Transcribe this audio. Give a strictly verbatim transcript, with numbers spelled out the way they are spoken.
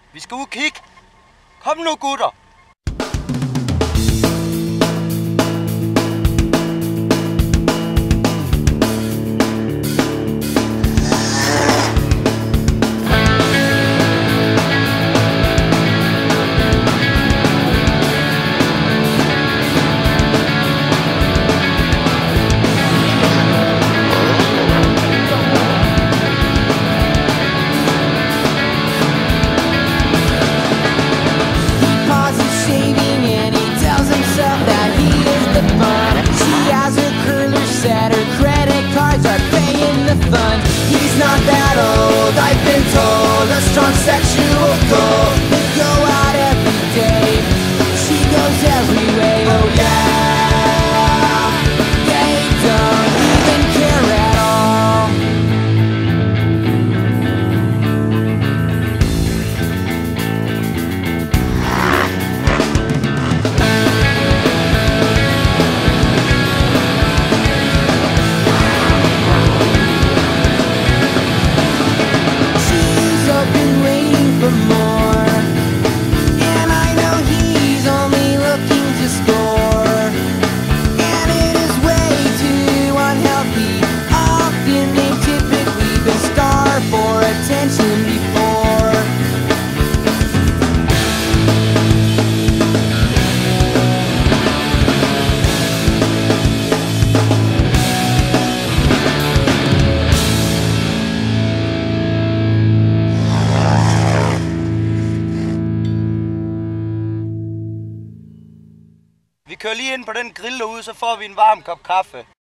Vi skal ud og kigge. Kom nu, gutter. Said her credit cards are paying the fund. He's not that old, I've been told. A strong sexual goal. They go out every day. She goes every way, oh yeah. They don't even care at all. Vi kører lige ind på den grill derude, så får vi en varm kop kaffe.